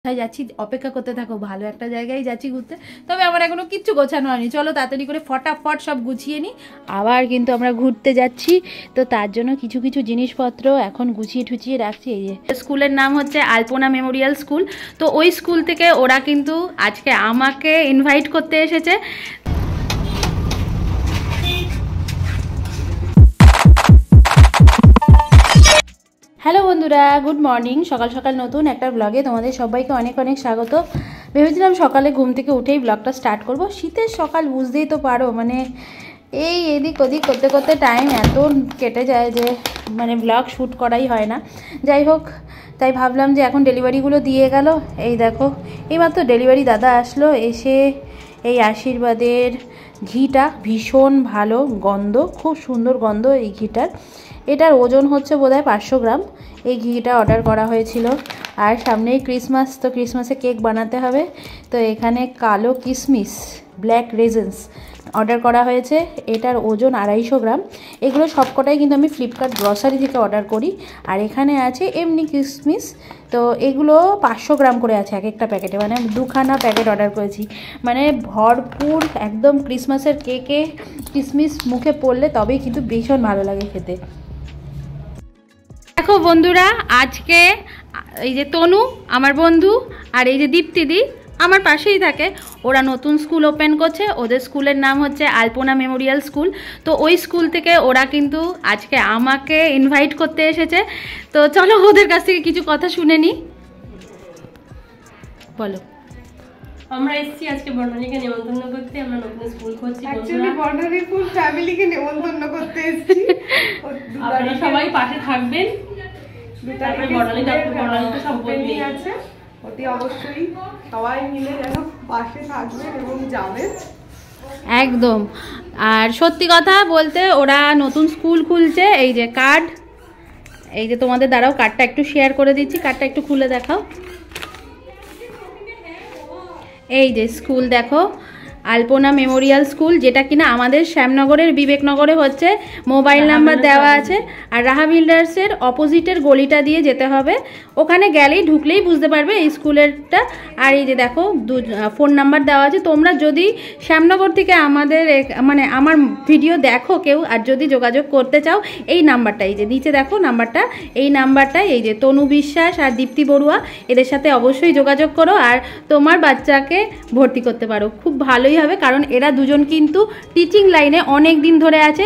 কোথায় যাচ্ছি অপেক্ষা করতে থাকো, ভালো একটা জায়গায় যাচ্ছি ঘুরতে। তবে আমার এখনো কিচ্ছু গোছানো হয়নি, চলো তাড়াতাড়ি করে ফটাফট সব গুছিয়ে নিই। আবার কিন্তু আমরা ঘুরতে যাচ্ছি, তো তার জন্য কিছু কিছু জিনিসপত্র এখন গুছিয়ে ঠুচিয়ে রাখছি। এই যে স্কুলের নাম হচ্ছে আলপনা মেমোরিয়াল স্কুল, তো ওই স্কুল থেকে ওরা কিন্তু আজকে আমাকে ইনভাইট করতে এসেছে। হ্যালো বন্ধুরা, গুড মর্নিং। সকাল সকাল নতুন একটা ব্লগে তোমাদের সবাইকে অনেক অনেক স্বাগত। ভেবেছিলাম সকালে ঘুম থেকে উঠেই ব্লগটা স্টার্ট করব। শীতের সকাল বুঝতেই তো পারো, মানে এই এদিক ওদিক করতে করতে টাইম এত কেটে যায় যে মানে ব্লগ শ্যুট করাই হয় না। যাই হোক, তাই ভাবলাম যে এখন ডেলিভারিগুলো দিয়ে গেল। এই দেখো, এইমাত্র ডেলিভারি দাদা আসলো, এসে এই আশীর্বাদের ঘিটা ভীষণ ভালো গন্ধ, খুব সুন্দর গন্ধ এই ঘিটার। এটার ওজন হচ্ছে বোধহয় 500 গ্রাম। এই ঘিটা অর্ডার করা হয়েছিল। আর সামনেই ক্রিসমাস, তো ক্রিসমাসে কেক বানাতে হবে, তো এখানে কালো কিশমিশ ব্ল্যাক রেজেন্স অর্ডার করা হয়েছে। এটার ওজন 250 গ্রাম। এগুলো সবকটাই কিন্তু আমি ফ্লিপকার্ট গ্রসারি থেকে অর্ডার করি। আর এখানে আছে এমনি কিশমিশ, তো এগুলো 500 গ্রাম করে আছে এক একটা প্যাকেটে, মানে 2খানা প্যাকেট অর্ডার করেছি। মানে ভরপুর একদম ক্রিসমাসের কেকে কিশমিশ মুখে পড়লে তবেই কিন্তু ভীষণ ভালো লাগে খেতে। দেখো বন্ধুরা, আজকে এই যে তনু আমার বন্ধু আর এই যে দীপ্তিদি আমার পাশেই থাকে, ওরা নতুন স্কুল ওপেন করছে। ওদের স্কুলের নাম হচ্ছে আলপনা মেমোরিয়াল স্কুল। তো ওই স্কুল থেকে ওরা কিন্তু আজকে আমাকে ইনভাইট করতে এসেছে। তো চলো ওদের কাছ থেকে কিছু কথা শুনে নিই। বলো। আমরা এসেছি আজকে বর্ণালীকে নেমন্তন্ন করতে। আমরা নতুন স্কুল খুঁজছি, অ্যাকচুয়ালি বর্ণালী ফুল ফ্যামিলিকে নেমন্তন্ন করতে এসেছি। আপনারা সবাই পাশে থাকবেন। তারপরে বর্ণালী তো সব বলবেই আছে, অতি অবশ্যই সবাই মিলে যেন পাশে থাকবেন এবং যাবেন একদম। আর সত্যি কথা বলতে ওরা নতুন স্কুল খুলছে। এই যে কার্ড, এই যে তোমাদের দ্বারাও কার্ডটা একটু শেয়ার করে দিচ্ছি, কার্ডটা একটু খুলে দেখাও। এই যে স্কুল দেখো, আলপনা মেমোরিয়াল স্কুল, যেটা কিনা আমাদের শ্যামনগরের বিবেকনগরে হচ্ছে। মোবাইল নাম্বার দেওয়া আছে। আর রাহা বিল্ডার্সের অপোজিটের গলিটা দিয়ে যেতে হবে, ওখানে গেলেই ঢুকলেই বুঝতে পারবে এই স্কুলেরটা। আর এই যে দেখো ফোন নাম্বার দেওয়া আছে। তোমরা যদি শ্যামনগর থেকে আমাদের মানে আমার ভিডিও দেখো কেউ, আর যদি যোগাযোগ করতে চাও, এই নাম্বারটা এই যে নিচে দেখো নাম্বারটা, এই নাম্বারটাই এই যে তনু বিশ্বাস আর দীপ্তি বড়ুয়া, এদের সাথে অবশ্যই যোগাযোগ করো আর তোমার বাচ্চাকে ভর্তি করতে পারো। খুব ভালোই হবে, কারণ এরা দুজন কিন্তু টিচিং লাইনে অনেক দিন ধরে আছে।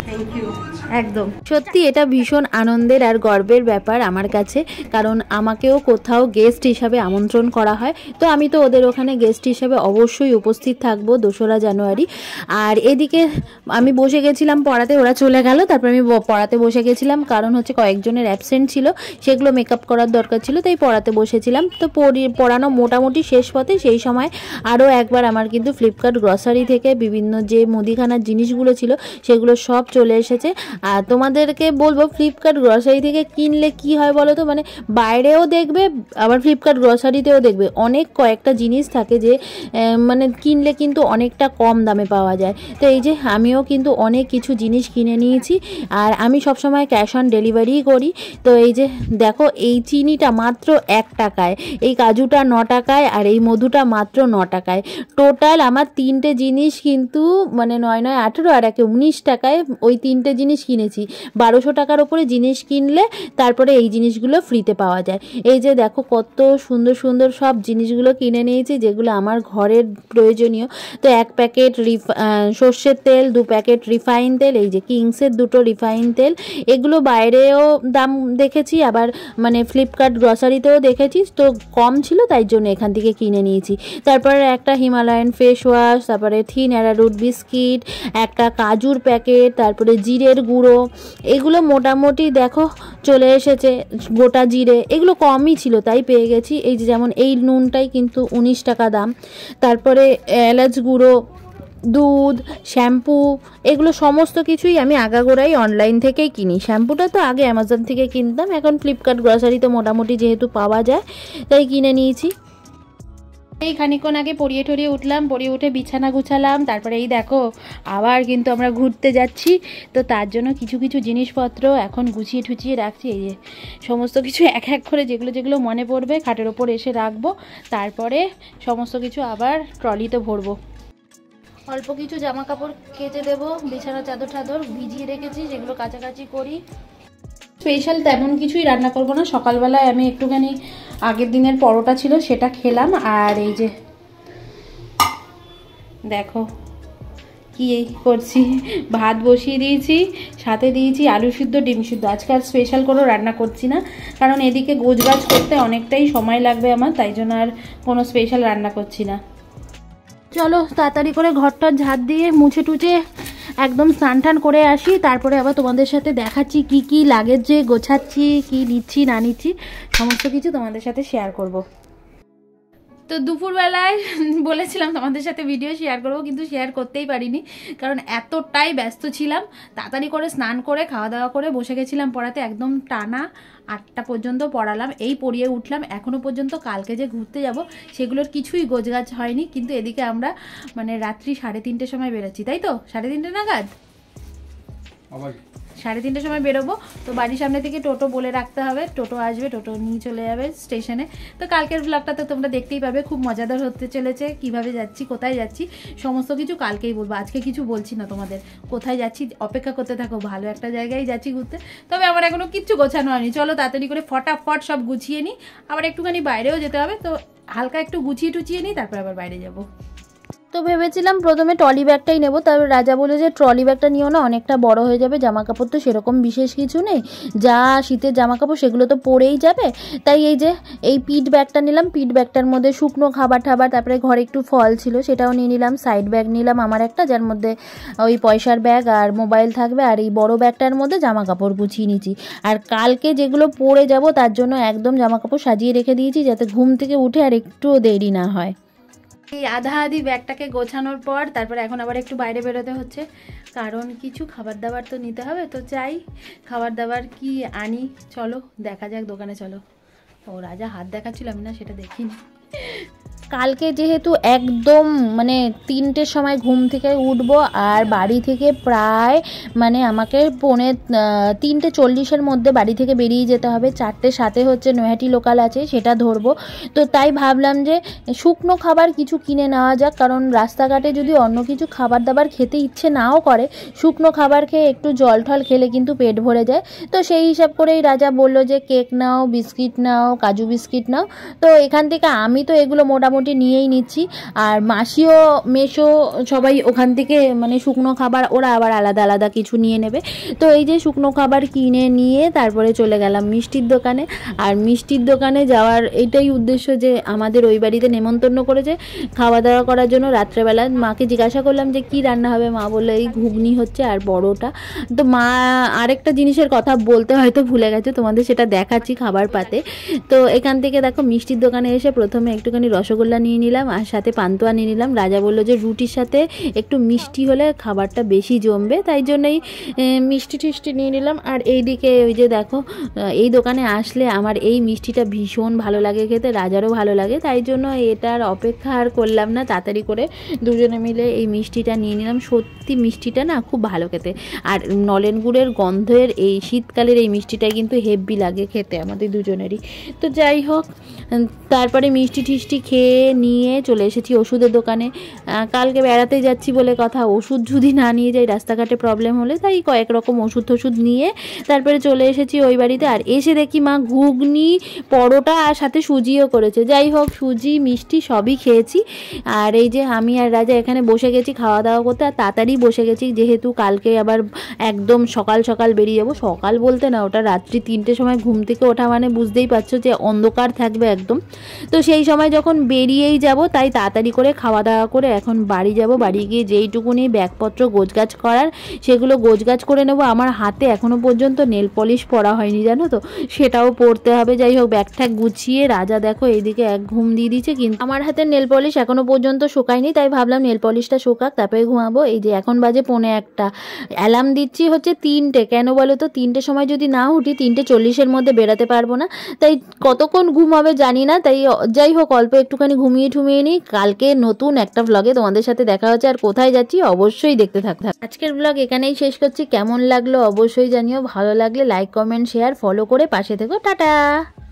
একদম সত্যি এটা ভীষণ আনন্দের আর গর্বের ব্যাপার আমার কাছে, কারণ আমাকেও কোথাও গেস্ট হিসাবে আমন্ত্রণ করা হয়। তো আমি তো ওদের ওখানে গেস্ট হিসাবে অবশ্যই উপস্থিত থাকবো 2রা জানুয়ারি। আর এদিকে আমি বসে গেছিলাম পড়াতে, ওরা চলে গেল, তারপর আমি পড়াতে বসে গেছিলাম, কারণ হচ্ছে কয়েকজনের অ্যাবসেন্ট ছিল, সেগুলো মেকআপ করার দরকার ছিল, তাই পড়াতে বসেছিলাম। তো পড়ানো মোটামুটি শেষ পথে। সেই সময় আরও একবার আমার কিন্তু ফ্লিপকার্ট গ্রসারি থেকে বিভিন্ন যে মুদিখানার জিনিসগুলো ছিল সেগুলো সব চলে এসেছে। আর তোমাদেরকে বলবো, ফ্লিপকার্ট গ্রসারি থেকে কিনলে কি হয় বলো তো, মানে বাইরেও দেখবে আবার ফ্লিপকার্ট গ্রসারিতেও দেখবে অনেক কয়েকটা জিনিস থাকে যে মানে কিনলে কিন্তু অনেকটা কম দামে পাওয়া যায়। তো এই যে আমিও কিন্তু অনেক কিছু জিনিস কিনে নিয়েছি, আর আমি সবসময় ক্যাশ অন ডেলিভারিই করি। তো এই যে দেখো, এই চিনিটা মাত্র 1 টাকায়, এই কাজুটা 9 টাকায়, আর এই মধুটা মাত্র 9 টাকায়। টোটাল আমার 3টে জিনিস কিন্তু মানে 9 9 18 আর 1 19 টাকায় ওই 3টে জিনিস কিনেছি। 1200 টাকার ওপরে জিনিস কিনলে তারপরে এই জিনিসগুলো ফ্রিতে পাওয়া যায়। এই যে দেখো কত সুন্দর সুন্দর সব জিনিসগুলো কিনে নিয়েছি, যেগুলো আমার ঘরের প্রয়োজনীয়। তো 1 প্যাকেট সর্ষের তেল, 2 প্যাকেট রিফাইন তেল, এই যে কিংসের 2টো রিফাইন তেল, এগুলো বাইরেও দাম দেখেছি, আবার মানে ফ্লিপকার্ট গ্রসারিতেও দেখেছি, তো কম ছিল তাই জন্য এখান থেকে কিনে নিয়েছি। তারপরে একটা হিমালয়ান ফেস ওয়াশ, তারপরে থিন অ্যারারুট বিস্কিট, একটা কাজুর প্যাকেট, তারপরে জিরের গুঁড়ো, এগুলো মোটামুটি দেখো চলে এসেছে। গোটা জিরে এগুলো কমই ছিল তাই পেয়ে গেছি। এই যে যেমন এই নুনটাই কিন্তু 19 টাকা দাম। তারপরে এলাচ গুঁড়ো, দুধ, শ্যাম্পু, এগুলো সমস্ত কিছুই আমি আগাগোড়াই অনলাইন থেকেই কিনি। শ্যাম্পুটা তো আগে অ্যামাজন থেকে কিনতাম, এখন ফ্লিপকার্ট গ্রসারিতে মোটামুটি যেহেতু পাওয়া যায় তাই কিনে নিয়েছি। এই খানিকক্ষণ আগে পড়িয়ে টরিয়ে উঠলাম, পড়িয়ে উঠে বিছানা গুছালাম, তারপরে এই দেখো আবার কিন্তু আমরা ঘুরতে যাচ্ছি। তো তার জন্য কিছু কিছু জিনিসপত্র এখন গুছিয়ে ঠুচিয়ে রাখছি। এই যে সমস্ত কিছু এক এক করে যেগুলো যেগুলো মনে পড়বে খাটের ওপর এসে রাখবো, তারপরে সমস্ত কিছু আবার ট্রলিতে ভরবো। অল্প কিছু জামা কাপড় কেচে দেবো, বিছানা চাদর টাদর ভিজিয়ে রেখেছি, সেগুলো কাচাকাচি করি। স্পেশাল তেমন কিছুই রান্না করব না, সকালবেলায় আমি একটুখানি আগের দিনের পরোটা ছিল সেটা খেলাম। আর এই যে দেখো কি করছি, ভাত বসিয়ে দিয়েছি, সাথে দিয়েছি আলু সিদ্ধ ডিম সিদ্ধ। আজকে আর স্পেশাল কোনো রান্না করছি না, কারণ এদিকে গোছগাছ করতে অনেকটাই সময় লাগবে আমার, তাই জন্য আর কোনো স্পেশাল রান্না করছি না। চলো তাড়াতাড়ি করে ঘরটা ঝাড় দিয়ে মুছে টুছে একদম স্নান টান করে আসি, তারপরে আবার তোমাদের সাথে দেখাচ্ছি কি কি লাগেজ যে গোছাচ্ছি, কি নিচ্ছি না নিচ্ছি, সমস্ত কিছু তোমাদের সাথে শেয়ার করব। তো দুপুরবেলায় বলেছিলাম তোমাদের সাথে ভিডিও শেয়ার করবো, কিন্তু শেয়ার করতেই পারিনি, কারণ এতটাই ব্যস্ত ছিলাম। তাড়াতাড়ি করে স্নান করে খাওয়া দাওয়া করে বসে গেছিলাম পড়াতে, একদম টানা 8টা পর্যন্ত পড়ালাম, এই পড়িয়ে উঠলাম। এখনও পর্যন্ত কালকে যে ঘুরতে যাব সেগুলোর কিছুই গোছগাছ হয়নি, কিন্তু এদিকে আমরা মানে রাত্রি 3:30 সময় বেরোচ্ছি, তাই তো 3:30 নাগাদ 3:30 সময় বেরোবো। তো বাড়ির সামনে থেকে টোটো বলে রাখতে হবে, টোটো আসবে, টোটো নিয়ে চলে যাবে স্টেশনে। তো কালকের ব্লগটা তো তোমরা দেখতেই পাবে, খুব মজাদার হতে চলেছে। কিভাবে যাচ্ছি, কোথায় যাচ্ছি, সমস্ত কিছু কালকেই বলবো, আজকে কিছু বলছি না তোমাদের। কোথায় যাচ্ছি অপেক্ষা করতে থাকো, ভালো একটা জায়গায় যাচ্ছি ঘুরতে। তবে আমার এখনো কিচ্ছু গোছানো হয়নি, চলো তাড়াতাড়ি করে ফটাফট সব গুছিয়ে নিই, আবার একটুখানি বাইরেও যেতে হবে, তো হালকা একটু গুছিয়ে টুচিয়ে নিই, তারপর আবার বাইরে যাবো। তো ভেবেছিলাম প্রথমে ট্রলি ব্যাগটাই নেবো, তবে রাজা বলে যে ট্রলি ব্যাগটা নিও না, অনেকটা বড় হয়ে যাবে, জামা কাপড় তো সেরকম বিশেষ কিছু নেই, যা শীতের জামা কাপড় সেগুলো তো পরেই যাবে। তাই এই যে এই পিঠ ব্যাগটা নিলাম, পিঠ ব্যাগটার মধ্যে শুকনো খাবার টাবার, তারপরে ঘরে একটু ফল ছিল সেটাও নিয়ে নিলাম। সাইড ব্যাগ নিলাম আমার একটা, যার মধ্যে ওই পয়সার ব্যাগ আর মোবাইল থাকবে, আর এই বড় ব্যাগটার মধ্যে জামা কাপড় গুছিয়ে নিয়েছি। আর কালকে যেগুলো পরে যাব তার জন্য একদম জামা কাপড় সাজিয়ে রেখে দিয়েছি, যাতে ঘুম থেকে উঠে আর একটুও দেরি না হয়। এই আধা আধি ব্যাগটাকে গোছানোর পর তারপর এখন আবার একটু বাইরে বেরোতে হচ্ছে, কারণ কিছু খাবার দাবার তো নিতে হবে। তো চাই খাবার দাবার কি আনি, চলো দেখা যাক দোকানে, চলো। ও রাজা হাত দেখাচ্ছিল, আমি না সেটা দেখিনি। কালকে যেহেতু একদম মানে 3টের সময় ঘুম থেকে উঠবো, আর বাড়ি থেকে প্রায় মানে আমাকে 3:40-এর মধ্যে বাড়ি থেকে বেরিয়ে যেতে হবে। 4:07 হচ্ছে নৈহাটি লোকাল আছে, সেটা ধরবো। তো তাই ভাবলাম যে শুকনো খাবার কিছু কিনে নেওয়া যাক, কারণ রাস্তাঘাটে যদি অন্য কিছু খাবার দাবার খেতে ইচ্ছে নাও করে, শুকনো খাবার খেয়ে একটু জল টল খেলে কিন্তু পেট ভরে যায়। তো সেই হিসাব করেই রাজা বলল যে কেক নাও, বিস্কিট নাও, কাজু বিস্কিট নাও। তো এখান থেকে আমি তো এগুলো মোটামুটি নিয়েই নিচ্ছি, আর মাসিও মেশো সবাই ওখান থেকে মানে শুকনো খাবার ওরা আবার আলাদা আলাদা কিছু নিয়ে নেবে। তো এই যে শুকনো খাবার কিনে নিয়ে তারপরে চলে গেলাম মিষ্টির দোকানে। আর মিষ্টির দোকানে যাওয়ার এইটাই উদ্দেশ্য যে আমাদের ওই বাড়িতে নেমন্তন্ন করেছে খাওয়া দাওয়া করার জন্য। রাত্রেবেলা মাকে জিজ্ঞাসা করলাম যে কি রান্না হবে, মা বললো এই ঘুগনি হচ্ছে আর বড়টা। তো মা আরেকটা জিনিসের কথা বলতে হয়তো ভুলে গেছে, তোমাদের সেটা দেখাচ্ছি খাবার পাতে। তো এখান থেকে দেখো মিষ্টির দোকানে এসে প্রথমে একটুখানি রসগোল্লা নিয়ে নিলাম, আর সাথে পান্তুয়া নিয়ে নিলাম। রাজা বললো যে রুটির সাথে একটু মিষ্টি হলে খাবারটা বেশি জমবে, তাই জন্যই মিষ্টি টিষ্টি নিয়ে নিলাম। আর এইদিকে ওই যে দেখো এই দোকানে আসলে আমার এই মিষ্টিটা ভীষণ ভালো লাগে খেতে, রাজারও ভালো লাগে, তাই জন্য এটার অপেক্ষা আর করলাম না, তাড়াতাড়ি করে দুজনে মিলে এই মিষ্টিটা নিয়ে নিলাম। সত্যি মিষ্টিটা না খুব ভালো খেতে, আর নলেন গুড়ের গন্ধের এই শীতকালের এই মিষ্টিটা কিন্তু হেভি লাগে খেতে আমাদের দুজনেরই। তো যাই হোক, তারপরে মিষ্টি টিষ্টি খেয়ে নিয়ে চলে এসেছি ওষুধের দোকানে। কালকে বেড়াতে যাচ্ছি বলে কথা, ওষুধ যদি না নিয়ে যাই রাস্তাঘাটে প্রবলেম হলে, তাই কয়েক রকম ওষুধ টষুধ নিয়ে তারপরে চলে এসেছি ওই বাড়িতে। আর এসে দেখি মা ঘুগনি, পরোটা আর সাথে সুজিও করেছে। যাই হোক, সুজি মিষ্টি সবই খেয়েছি। আর এই যে আমি আর রাজা এখানে বসে গেছি খাওয়া দাওয়া করতে, আর তাড়াতাড়ি বসে গেছি যেহেতু কালকে আবার একদম সকাল সকাল বেরিয়ে যাবো। সকাল বলতে না, ওটা রাত্রি 3টের সময় ঘুম থেকে ওঠা মানে বুঝতেই পারছো যে অন্ধকার থাকবে একদম। তো সেই সময় যখন বেরিয়েই যাব, তাই তাড়াতাড়ি করে খাওয়া দাওয়া করে এখন বাড়ি যাব। বাড়ি গিয়ে যেইটুকুনি ব্যাগপত্র গোছগাছ করার সেগুলো গোছগাছ করে নেব। আমার হাতে এখনও পর্যন্ত নেল পলিশ পরা হয়নি জানো তো, সেটাও পরতে হবে। যাই হোক, ব্যাগ ট্যাগ গুছিয়ে রাজা দেখো এইদিকে এক ঘুম দিয়ে দিচ্ছে, কিন্তু আমার হাতে নেল পলিশ এখনও পর্যন্ত শোকায়নি, তাই ভাবলাম নেল পলিশটা শোকাক তারপরে ঘুমাবো। এই যে এখন বাজে 1:45, অ্যালার্ম দিচ্ছি হচ্ছে 3টে। কেন বলো তো, 3টের সময় যদি না উঠি 3:40-এর মধ্যে বেরোতে পারবো না, তাই কতক্ষণ ঘুম হবে জানি না। তাই যাই হোক, অল্প একটুখানি একটুখানি ঘুমিয়ে ঠুমিয়ে নিই, কালকে নতুন একটা ব্লগে তোমাদের সাথে দেখা হচ্ছে। আর কোথায় যাচ্ছি অবশ্যই দেখতে থাকো। আজকের ব্লগ এখানেই শেষ করছি। কেমন লাগলো অবশ্যই জানিও, ভালো লাগলে লাইক কমেন্ট শেয়ার ফলো করে পাশে থেকো। টাটা।